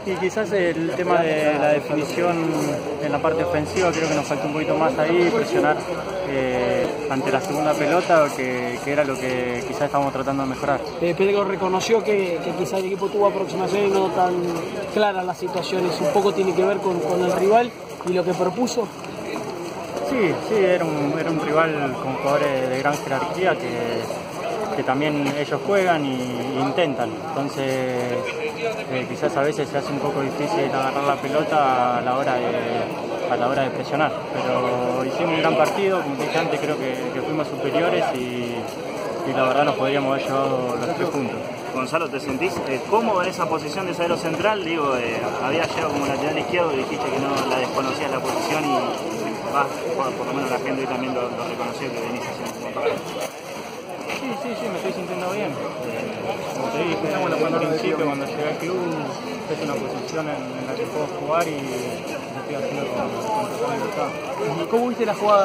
Y quizás el tema de la definición en la parte ofensiva, creo que nos falta un poquito más ahí, presionar ante la segunda pelota, que era lo que quizás estábamos tratando de mejorar. Pedro reconoció que quizás el equipo tuvo aproximaciones no tan claras las situaciones, un poco tiene que ver con el rival y lo que propuso. Sí, era un rival con jugadores de gran jerarquía que también ellos juegan y intentan. Entonces quizás a veces se hace un poco difícil agarrar la pelota a la hora de presionar. Pero hicimos un gran partido, como dije antes, creo que fuimos superiores y la verdad nos podríamos haber llevado los 3 puntos. Gonzalo, ¿te sentís cómodo en esa posición de zaguero central? Digo, había llegado como lateral izquierdo y dijiste que no la desconocías la posición y por lo menos la gente hoy también lo reconoció que venís haciendo un buen papel. Sí, me estoy sintiendo bien. Como te dije al principio, cuando llegué al club, es una posición en la que puedo jugar y lo estoy haciendo con total libertad. ¿Cómo viste la jugada?